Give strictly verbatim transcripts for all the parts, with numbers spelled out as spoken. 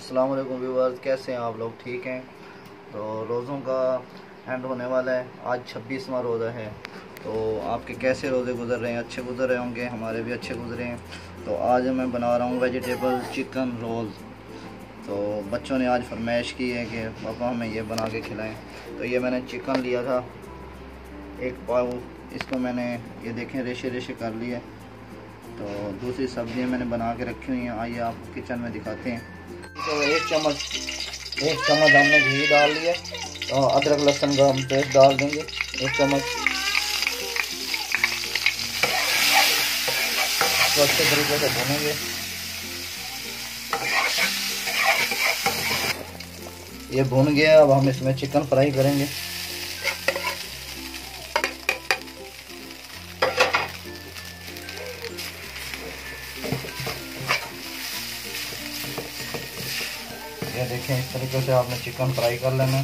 अस्सलाम वालेकुम व्यूअर्स, कैसे हैं आप लोग? ठीक हैं। तो रोज़ों का एंड होने वाला है, आज छब्बीसवां रोज़ा है। तो आपके कैसे रोज़े गुजर रहे हैं? अच्छे गुजर रहे होंगे, हमारे भी अच्छे गुजरे हैं। तो आज मैं बना रहा हूँ वेजिटेबल चिकन रोल। तो बच्चों ने आज फरमाइश की है कि पापा हमें ये बना के खिलाएं। तो ये मैंने चिकन लिया था एक पाव, इसको मैंने ये देखें रेशे रेशे कर लिए। तो दूसरी सब्जियां मैंने बना के रखी हुई हैं, आइए आपको किचन में दिखाते हैं। तो एक चम्मच एक चम्मच हमने घी डाल लिया। तो अदरक लहसुन का हम पेस्ट डाल देंगे एक चम्मच। तो अच्छे तरीके से भूनेंगे। ये भून गया, अब हम इसमें चिकन फ्राई करेंगे। ये देखें, इस तरीके से आपने चिकन फ्राई कर लेना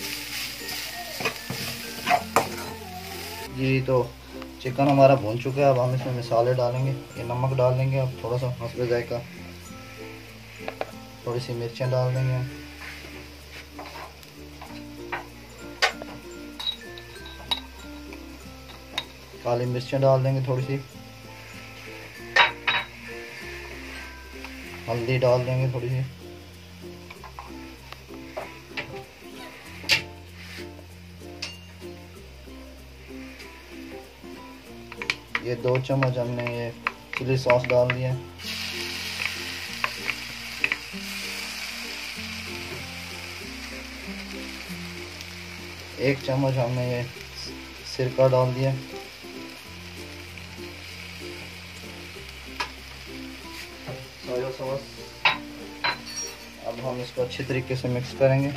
जी। तो चिकन हमारा भून चुका है, अब हम इसमें मसाले डालेंगे। ये नमक डाल देंगे, अब थोड़ा सा हस्बे जायका, थोड़ी सी मिर्चें डाल देंगे, काली मिर्चें डाल देंगे, थोड़ी सी हल्दी डाल देंगे, थोड़ी सी ये दो चम्मच हमने ये चिली सॉस डाल दिया। एक चम्मच हमने ये सिरका डाल दिया। Soya sauce. अब हम इसको अच्छी तरीके से मिक्स करेंगे।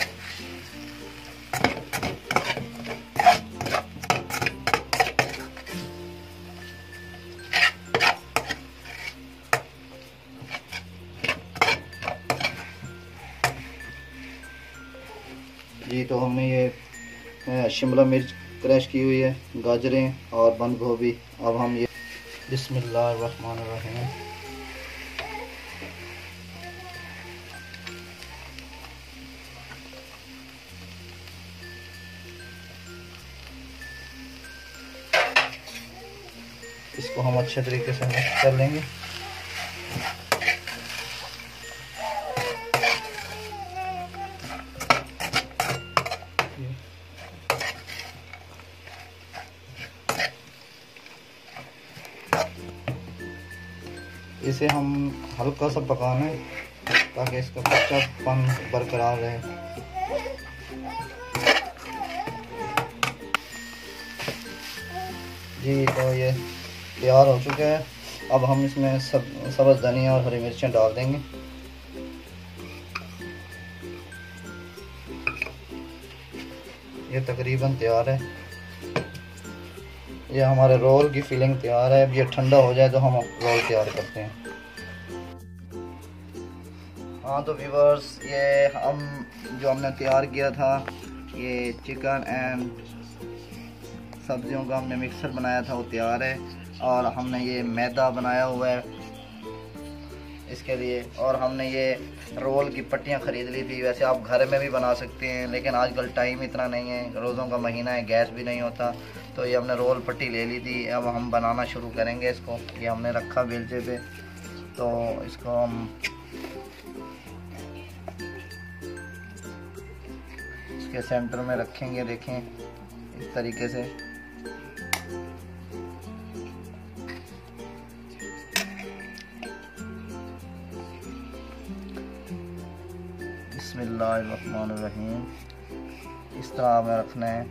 जी तो हमने ये शिमला मिर्च क्रश की हुई है, गाजरें और बंद गोभी। अब हम ये बिस्मिल्लाहिर्रहमानिर्रहीम इसको हम अच्छे तरीके से मिक्स कर लेंगे। इसे हम हल्का सा पकाना है ताकि इसका कच्चापन बरकरार रहे। जी तो ये तैयार हो चुका है। अब हम इसमें सब सब्ज़ धनिया और हरी मिर्चें डाल देंगे। ये तकरीबन तैयार है। ये हमारे रोल की फिलिंग तैयार है। अब ये ठंडा हो जाए तो हम रोल तैयार करते हैं। हाँ तो व्यूअर्स, ये हम जो हमने तैयार किया था, ये चिकन एंड सब्जियों का हमने मिक्सर बनाया था, वो तैयार है। और हमने ये मैदा बनाया हुआ है इसके लिए, और हमने ये रोल की पट्टियाँ ख़रीद ली थी। वैसे आप घर में भी बना सकते हैं, लेकिन आजकल टाइम इतना नहीं है, रोज़ों का महीना है, गैस भी नहीं होता। तो ये हमने रोल पट्टी ले ली थी। अब हम बनाना शुरू करेंगे इसको। ये हमने रखा बेलचे पे, तो इसको हम इसके सेंटर में रखेंगे। देखें इस तरीके से। बिस्मिल्लाहिर्रहमानिर्रहीम। इस तरह हमें रखना है।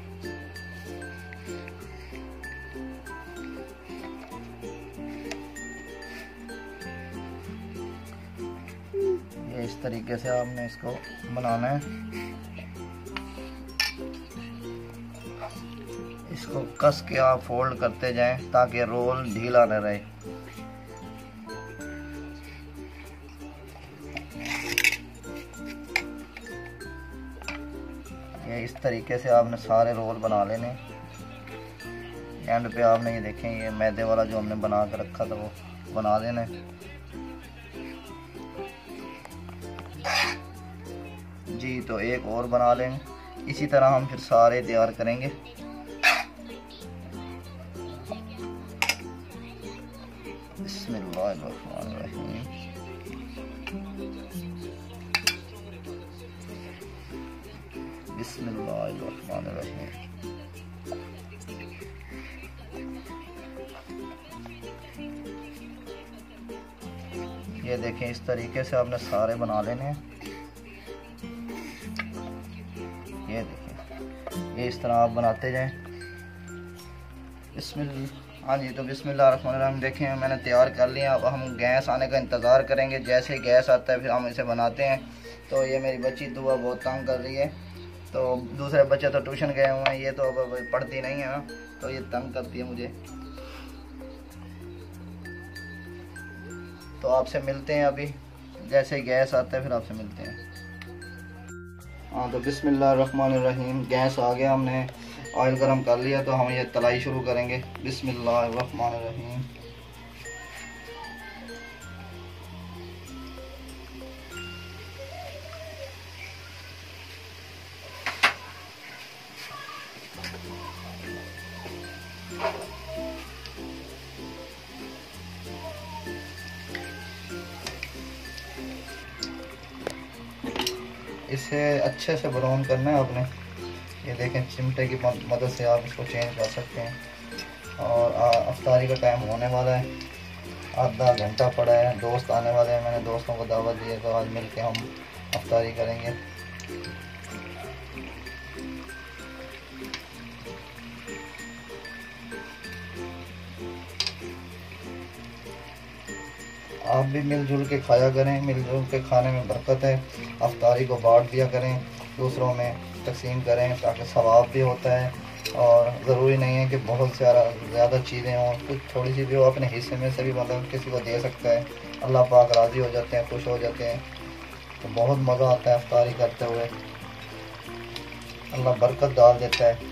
ये इस तरीके से आपने इसको बनाना है। इसको कस के आप फोल्ड करते जाएं ताकि रोल ढीला न रहे। ये इस तरीके से आपने सारे रोल बना लेने। एंड पे आपने ये देखें, ये मैदे वाला जो हमने बना कर रखा था वो बना देना है। जी, तो एक और बना लेंगे। इसी तरह हम फिर सारे तैयार करेंगे। बिस्मिल्लाहिर्रहमानिर्रहीम। बिस्मिल्लाहिर्रहमानिर्रहीम। ये देखें, इस तरीके से आपने सारे बना लेने हैं। ये देखें, ये इस तरह आप बनाते जाएं। बिस्मिल्लाह। हाँ जी, तो बिस्मिल्लाहिर्रहमानिर्रहीम। देखें, मैंने तैयार कर लिया। अब हम गैस आने का इंतज़ार करेंगे। जैसे ही गैस आता है फिर हम इसे बनाते हैं। तो ये मेरी बच्ची दुआ बहुत तंग कर रही है। तो दूसरे बच्चे तो ट्यूशन गए हुए हैं, ये तो अब पढ़ती नहीं है ना, तो ये तंग करती है मुझे। तो आपसे मिलते हैं अभी, जैसे ही गैस आता है फिर आपसे मिलते हैं। हाँ, तो बिस्मिल्लाहिर्रहमानिर्रहीम। गैस आ गया, हमने ऑयल गरम कर लिया, तो हम ये तलाई शुरू करेंगे। बिस्मिल्लाहिर्रहमानिर्रहीम। इसे अच्छे से ब्राउन करना है आपने। ये देखें, चिमटे की मदद से आप इसको चेंज कर सकते हैं। और अफ्तारी का टाइम होने वाला है, आधा घंटा पड़ा है। दोस्त आने वाले हैं, मैंने दोस्तों को दावत दी है, तो आज मिलके हम अफ्तारी करेंगे। आप भी मिलजुल के खाया करें, मिलजुल के खाने में बरकत है। अफ्तारी को बांट दिया करें, दूसरों में तकसीम करें, ताकि सवाब भी होता है। और ज़रूरी नहीं है कि बहुत सारा ज़्यादा चीज़ें हों, कुछ थोड़ी सी भी हो, अपने हिस्से में से भी मतलब किसी को दे सकता है। अल्लाह पाक राज़ी हो जाते हैं, खुश हो जाते हैं। तो बहुत मज़ा आता है अफ्तारी करते हुए, अल्लाह बरकत डाल देता है।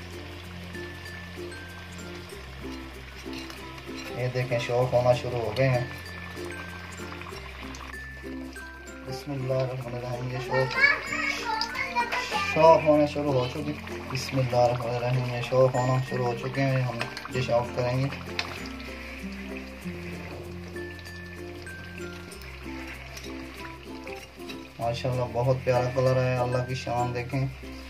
ये देखें, शौक़ होना शुरू हो गए हैं। बिस्मिल्लाहिर्रहमानिर्रहीम। ये शौक़ शौक़ होना शुरू हो चुकी। बिस्मिल्लाहिर्रहमानिर्रहीम। ये शौक़ होना शुरू हो चुके हैं। हम डिश ऑफ करेंगे। माशाल्लाह बहुत प्यारा कलर है, अल्लाह की शान देखें।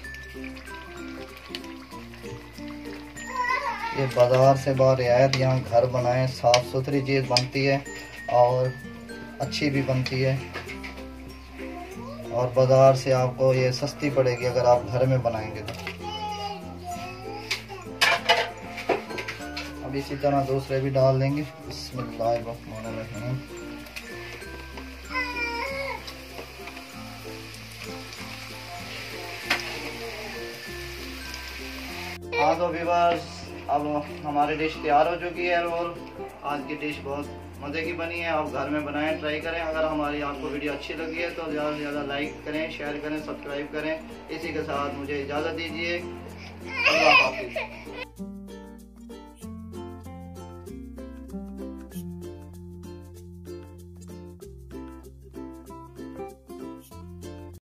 ये बाज़ार से बाहर रियायत, यहाँ घर बनाएं, साफ़ सुथरी चीज़ बनती है और अच्छी भी बनती है। और बाज़ार से आपको ये सस्ती पड़ेगी अगर आप घर में बनाएंगे तो। अब इसी तरह दूसरे भी डाल देंगे। बिस्मिल्लाहिर्रहमानिर्रहीम। हाँ, तो व्यूअर्स, अब हमारी डिश तैयार हो चुकी है। और आज की डिश बहुत मज़े की बनी है। आप घर में बनाएं, ट्राई करें। अगर हमारी आपको वीडियो अच्छी लगी है तो ज़्यादा से ज़्यादा लाइक करें, शेयर करें, सब्सक्राइब करें। इसी के साथ मुझे इजाज़त दीजिए। अल्लाह हाफ़िज़।